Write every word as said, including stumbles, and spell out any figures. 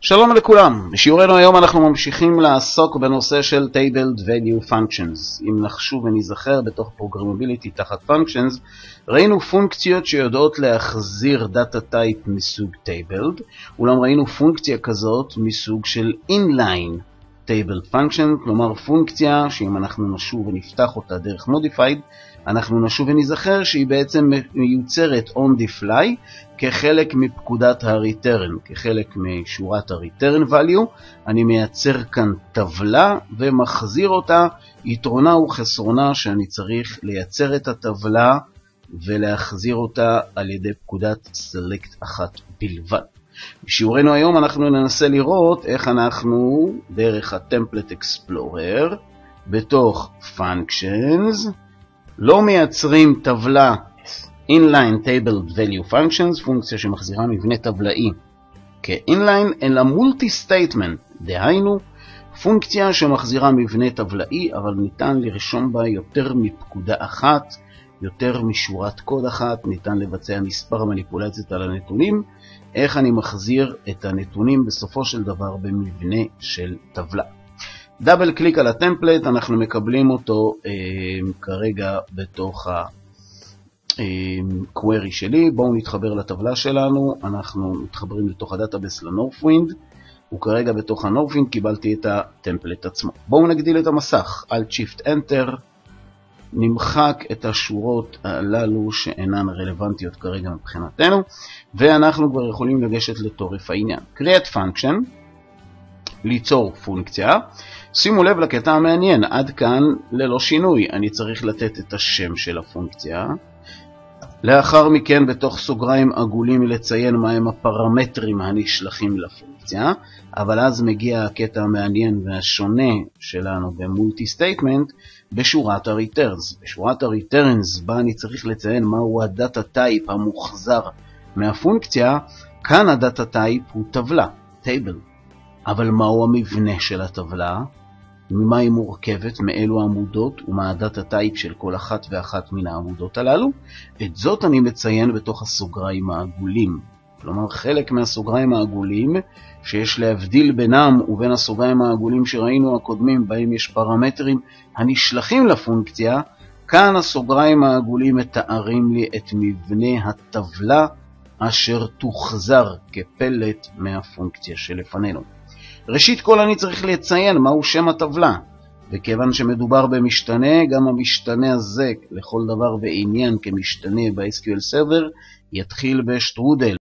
שלום לכולם, בשיעורנו היום אנחנו ממשיכים לעסוק בנושא של Tabled Value Functions. אם נחשוב ונזכר בתוך Programmability תחת Functions, ראינו פונקציות שיודעות להחזיר Data Type מסוג Tabled, אולם ראינו פונקציה כזאת מסוג של Inline Tabled Function, כלומר פונקציה שאם אנחנו נשוב ונפתח אותה דרך Modified, אנחנו נשוב ונזכר שהיא בעצם מיוצרת on the fly כחלק מפקודת ה-return, כחלק משורת ה-return value. אני מייצר כאן טבלה ומחזיר אותה, יתרונה וחסרונה שאני צריך לייצר את הטבלה ולהחזיר אותה על ידי פקודת select אחת בלבד. בשיעורנו היום אנחנו ננסה לראות איך אנחנו דרך ה-Template Explorer בתוך Functions לא מייצרים טבלה inline table value functions, פונקציה שמחזירה מבנה טבלאי כ-inline, אלא multi-statement, דהיינו פונקציה שמחזירה מבנה טבלאי, אבל ניתן לרשום בה יותר מפקודה אחת, יותר משורת קוד אחת, ניתן לבצע מספר מניפולציות על הנתונים. איך אני מחזיר את הנתונים בסופו של דבר במבנה של טבלה. דאבל קליק על הטמפלט, אנחנו מקבלים אותו אה, כרגע בתוך ה-query שלי. בואו נתחבר לטבלה שלנו, אנחנו מתחברים לתוך הדאטאבייס לנורפווינד, וכרגע בתוך הנורפווינד קיבלתי את הטמפלט עצמו. בואו נגדיל את המסך, Alt Shift Enter, נמחק את השורות הללו שאינן רלוונטיות כרגע מבחינתנו, ואנחנו כבר יכולים לגשת לתורף העניין. Create Function, ליצור פונקציה. שימו לב לקטע המעניין, עד כאן ללא שינוי, אני צריך לתת את השם של הפונקציה. לאחר מכן בתוך סוגריים עגולים לציין מהם הפרמטרים הנשלחים לפונקציה, אבל אז מגיע הקטע המעניין והשונה שלנו במולטי סטייטמנט בשורת ה-returns. בשורת ה-returns בה אני צריך לציין מהו הדאטה טייפ המוחזר מהפונקציה. כאן הדאטה טייפ הוא טבלה, table. אבל מהו המבנה של הטבלה? ממה היא מורכבת, מאילו עמודות ומה הדאטה טייפ של כל אחת ואחת מן העמודות הללו? את זאת אני מציין בתוך הסוגריים העגולים. כלומר, חלק מהסוגריים העגולים שיש להבדיל בינם ובין הסוגריים העגולים שראינו הקודמים, בהם יש פרמטרים הנשלחים לפונקציה, כאן הסוגריים העגולים מתארים לי את מבנה הטבלה אשר תוחזר כפלט מהפונקציה שלפנינו. ראשית כל אני צריך לציין מהו שם הטבלה, וכיוון שמדובר במשתנה, גם המשתנה הזה לכל דבר ועניין כמשתנה ב-אס קיו אל Server יתחיל בשטרודל